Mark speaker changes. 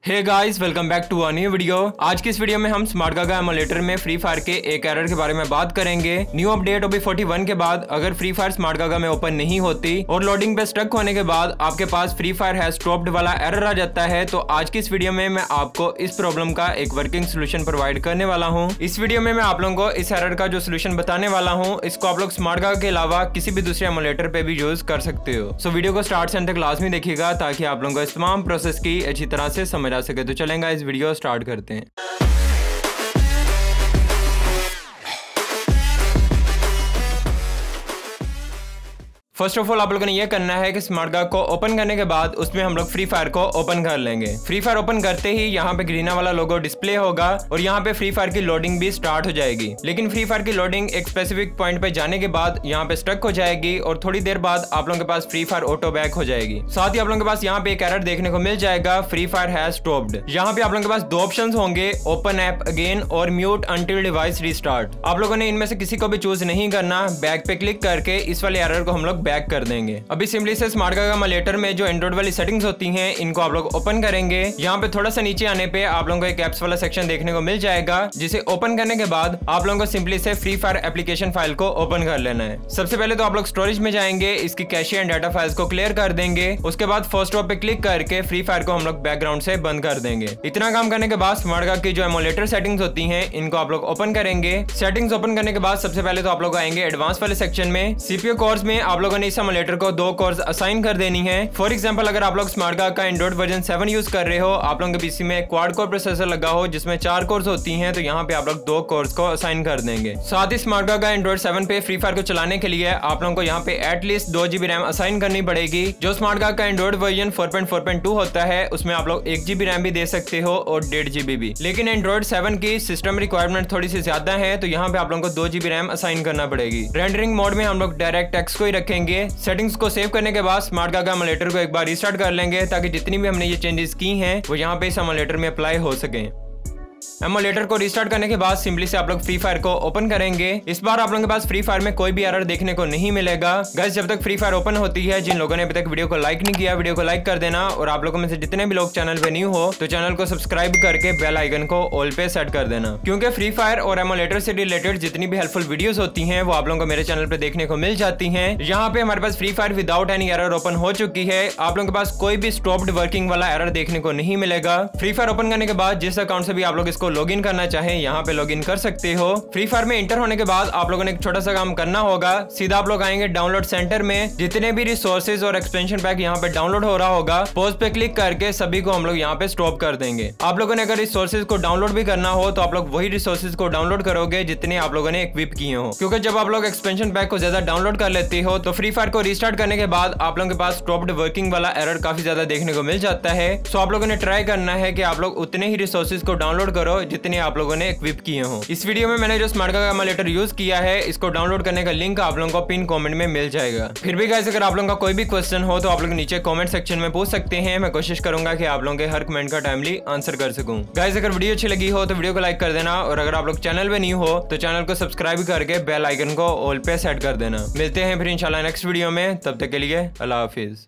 Speaker 1: Hey guys, welcome back to a new video. आज की इस वीडियो में हम स्मार्ट गागा एमुलेटर में फ्री फायर के एक एरर के बारे में बात करेंगे। न्यू अपडेट OB41 के बाद अगर फ्री फायर स्मार्ट गागा में ओपन नहीं होती और लोडिंग पे स्टक होने के बाद आपके पास फ्री फायर हैज स्टॉप्ड वाला एरर आ जाता है, तो आज की इस वीडियो में मैं आपको इस प्रॉब्लम का एक वर्किंग सोल्यूशन प्रोवाइड करने वाला हूँ। इस वीडियो में मैं आप लोगों को इस एरर का जो सोल्यूशन बताने वाला हूँ, इसको आप लोग स्मार्ट गागा के अलावा किसी भी दूसरे एमुलेटर पे भी यूज कर सकते हो। सो वीडियो को स्टार्ट से अंत तक लाजमी देखिएगा ताकि आप लोगों को इस तमाम प्रोसेस की अच्छी तरह से समझ आ सके। तो चलेंगे इस वीडियो स्टार्ट करते हैं। फर्स्ट ऑफ ऑल आप लोगों ने यह करना है कि स्मार्ट गागा को ओपन करने के बाद उसमें हम लोग फ्री फायर को ओपन कर लेंगे। फ्री फायर ओपन करते ही यहाँ पे ग्रीना वाला लोगो डिस्प्ले होगा और यहाँ पे फ्री फायर की लोडिंग भी स्टार्ट हो जाएगी। लेकिन फ्री फायर की लोडिंग एक स्पेसिफिक पॉइंट पे जाने के बाद यहाँ पे स्टक हो जाएगी और थोड़ी देर बाद आप लोगों के पास फ्री फायर ऑटो बैक हो जाएगी। साथ ही आप लोगों के पास यहाँ पे एक एरर देखने को मिल जाएगा, फ्री फायर हैज स्टॉप्ड। यहाँ पे आप लोगों के पास दो ऑप्शन होंगे, ओपन ऐप अगेन और म्यूट अंटिल डिवाइस रीस्टार्ट। आप लोगों ने इनमें से किसी को भी चूज नहीं करना। बैक पे क्लिक करके इस वाले एरर को हम लोग बैक कर देंगे। अभी सिंपली से स्मार्ट गागा एमुलेटर में जो एंड्रॉइड वाली सेटिंग्स होती हैं, इनको आप लोग ओपन करेंगे। यहाँ पे थोड़ा सा नीचे आने पे आप लोगों को एक एप्स वाला सेक्शन देखने को मिल जाएगा, जिसे ओपन करने के बाद आप लोगों को सिंपली से फ्री फायर एप्लीकेशन फाइल को ओपन कर लेना है। सबसे पहले तो आप लोग स्टोरेज में जाएंगे, इसकी कैशे एंड डाटा फाइल्स को क्लियर कर देंगे। उसके बाद फर्स्ट स्टॉप पे क्लिक करके फ्री फायर को हम लोग बैकग्राउंड से बंद कर देंगे। इतना काम करने के बाद स्मार्ट गागा की जो एमुलेटर सेटिंग्स होती हैं, इनको आप लोग ओपन करेंगे। सेटिंग्स ओपन करने के बाद सबसे पहले तो आप लोग आएंगे एडवांस वाले सेक्शन में। सीपीयू कोर्स में आप लोगों ने इस एमुलेटर को 2 कोर्स असाइन कर देनी है। फॉर एग्जांपल, अगर आप लोग स्मार्ट गागा का एंड्रॉइड वर्जन 7 यूज कर रहे हो, आप लोगों के पीसी में क्वाड कोर प्रोसेसर लगा हो जिसमें 4 कोर्स होती हैं, तो यहाँ पे आप लोग 2 कोर्स को असाइन कर देंगे। साथ ही स्मार्ट गागा एंड्रॉइड 7 पे फ्री फायर को चलाने के लिए आप लोगों को यहाँ पे एटलीस्ट 2 GB रैम असाइन करनी पड़ेगी। जो स्मार्ट गागा का एंड्रॉइड वर्जन 4.4.2 होता है, उसमें आप लोग 1 GB रैम भी दे सकते हो और 1.5 GB भी। लेकिन एंड्रॉइड 7 की सिस्टम रिक्वायरमेंट थोड़ी सी ज्यादा है, तो यहाँ पे आप लोगों को 2 GB रैम असाइन करना पड़ेगी। रेंडरिंग मोड में हम लोग डायरेक्ट टेक्स्ट को ही रखेंगे। सेटिंग्स को सेव करने के बाद स्मार्ट गागा एमुलेटर को एक बार रीस्टार्ट कर लेंगे ताकि जितनी भी हमने ये चेंजेस की हैं वो यहाँ पे इस एमुलेटर में अप्लाई हो सके। एमुलेटर को रिस्टार्ट करने के बाद सिंपली से आप लोग फ्री फायर को ओपन करेंगे। इस बार आप लोगों के पास फ्री फायर में कोई भी एरर देखने को नहीं मिलेगा। गाइस, जब तक फ्री फायर ओपन होती है, जिन लोगों ने अभी तक वीडियो को लाइक नहीं किया, वीडियो को लाइक कर देना। और आप लोगों में से जितने भी लोग चैनल पे न्यू हो, तो चैनल को सब्सक्राइब करके बेल आइकन को ऑल पे सेट कर देना, क्योंकि फ्री फायर और एमुलेटर से रिलेटेड जितनी भी हेल्पफुल वीडियोस होती हैं वो आप लोगों को मेरे चैनल पे देखने को मिल जाती हैं। यहाँ पे हमारे पास free fire without any error open हो चुकी है। आप लोगों के पास कोई भी स्टॉप्ड वर्किंग वाला एरर देखने को नहीं मिलेगा। फ्री फायर ओपन करने के बाद जिस अकाउंट से भी आप लोग इसको लॉग इन करना चाहे, यहाँ पे लॉगिन कर सकते हो। फ्री फायर में इंटर होने के बाद आप लोगों ने एक छोटा सा काम करना होगा। सीधा आप लोग आएंगे डाउनलोड सेंटर में, जितने भी रिसोर्सेज और एक्सपेंशन पैक यहाँ पे डाउनलोड हो रहा होगा, पोज पे क्लिक करके सभी को हम लोग यहाँ पे स्टॉप कर देंगे। आप लोगों ने अगर रिसोर्सेज को डाउनलोड भी करना हो, तो आप लोग वही रिसोर्सेज को डाउनलोड करोगे जितने आप लोगों ने इक्विप किए हो, क्योंकि जब आप लोग एक्सपेंशन पैक को ज्यादा डाउनलोड कर लेते हो, तो फ्री फायर को रिस्टार्ट करने के बाद आप लोगों के पास स्टॉप्ड वर्किंग वाला एरर काफी ज्यादा देखने को मिल जाता है। सो आप लोगों ने ट्राई करना है कि आप लोग उतने ही रिसोर्सेज को डाउनलोड करो जितने आप लोगों ने इक्विप किए हो। इस वीडियो में मैंने जो स्मार्ट गागा एमुलेटर यूज किया है, इसको डाउनलोड करने का लिंक आप लोगों को पिन कमेंट में मिल जाएगा। फिर भी गाइस, अगर आप लोगों का कोई भी क्वेश्चन हो तो आप लोग नीचे कमेंट सेक्शन में पूछ सकते हैं। मैं कोशिश करूंगा कि आप लोगों के हर कमेंट का टाइमली आंसर कर सकूं। गाइस, अगर वीडियो अच्छी लगी हो तो वीडियो को लाइक कर देना, और अगर आप लोग चैनल पे न्यू हो तो चैनल को सब्सक्राइब करके बेल आइकन को ऑल पे सेट कर देना। मिलते हैं फिर इंशाल्लाह नेक्स्ट वीडियो में। तब तक के लिए अल्लाह हाफिज।